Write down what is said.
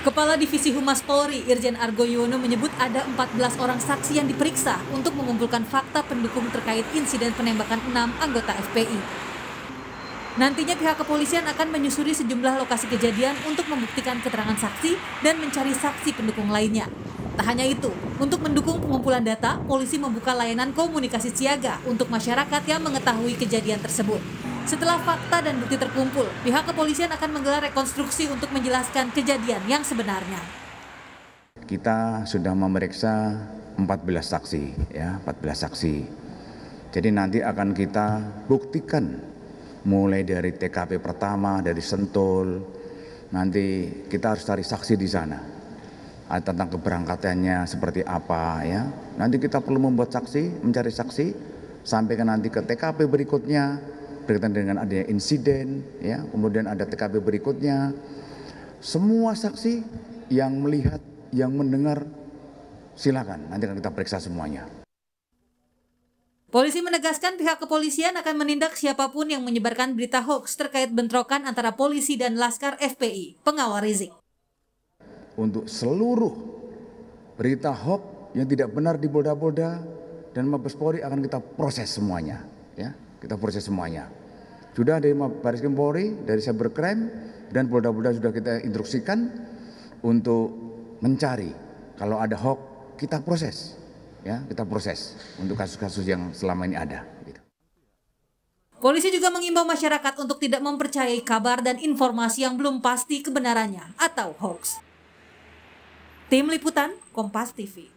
Kepala Divisi Humas Polri, Irjen Argo Yuwono menyebut ada 14 orang saksi yang diperiksa untuk mengumpulkan fakta pendukung terkait insiden penembakan 6 anggota FPI. Nantinya pihak kepolisian akan menyusuri sejumlah lokasi kejadian untuk membuktikan keterangan saksi dan mencari saksi pendukung lainnya. Tak hanya itu, untuk mendukung pengumpulan data, polisi membuka layanan komunikasi siaga untuk masyarakat yang mengetahui kejadian tersebut. Setelah fakta dan bukti terkumpul, pihak kepolisian akan menggelar rekonstruksi untuk menjelaskan kejadian yang sebenarnya. Kita sudah memeriksa 14 saksi, ya, 14 saksi. Jadi nanti akan kita buktikan mulai dari TKP pertama, dari Sentul, nanti kita harus cari saksi di sana. Tentang keberangkatannya seperti apa, ya. Nanti kita perlu membuat saksi, mencari saksi, sampai ke nanti ke TKP berikutnya, berkaitan dengan adanya insiden, ya, kemudian ada TKP berikutnya. Semua saksi yang melihat, yang mendengar, silakan, nanti akan kita periksa semuanya. Polisi menegaskan pihak kepolisian akan menindak siapapun yang menyebarkan berita hoaks terkait bentrokan antara polisi dan Laskar FPI, pengawal Rizik. Untuk seluruh berita hoaks yang tidak benar di Polda-Polda dan Mabes Polri akan kita proses semuanya, ya. Kita proses semuanya. Sudah dari Baris Krim Polri, dari Cybercrime, dan Polda-Polda sudah kita instruksikan untuk mencari. Kalau ada hoax, kita proses. Ya, kita proses untuk kasus-kasus yang selama ini ada. Polisi juga mengimbau masyarakat untuk tidak mempercayai kabar dan informasi yang belum pasti kebenarannya atau hoax. Tim Liputan, Kompas TV.